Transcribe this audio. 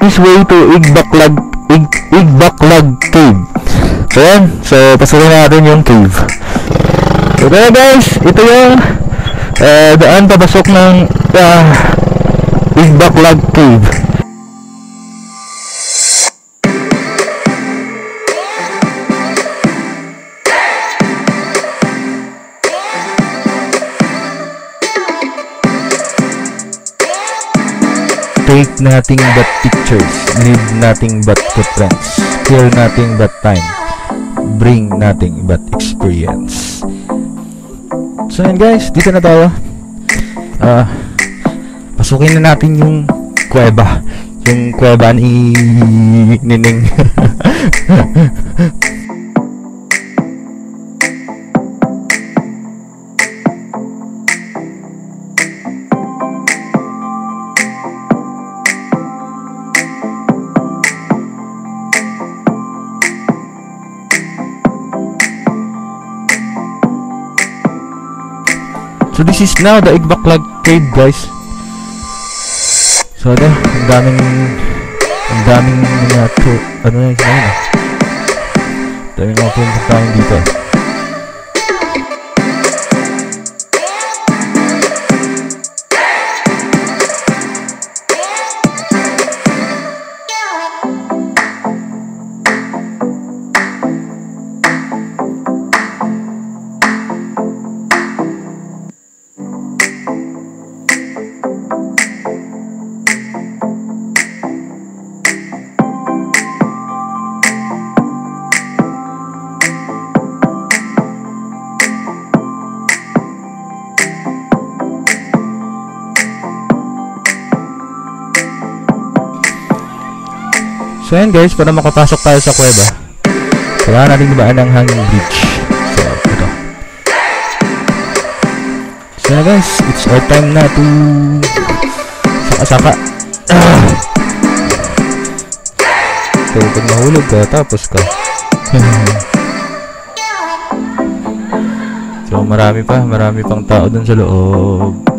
this way to Icbaclag cave. So yan, so pasukin natin yung cave. So kaya guys, ito yung daan papasok ng Icbaclag cave. Take nothing but pictures, leave nothing but footprints, kill nothing but time, bring nothing but experience. So yan guys, dito na tayo. Pasukin na natin yung kuweba ni Nining. So this is now the Icbaclag cave guys. So ang daming mga ano na yun eh. Dahil nga pumuntahin dito. So yan guys, para makapasok tayo sa kuweba, kailangan natin ibaan ng hanging bridge. So ito. So yan guys, it's our time na to saka-saka. So pag mahulog ka, tapos ka. So marami pang tao dun sa loob.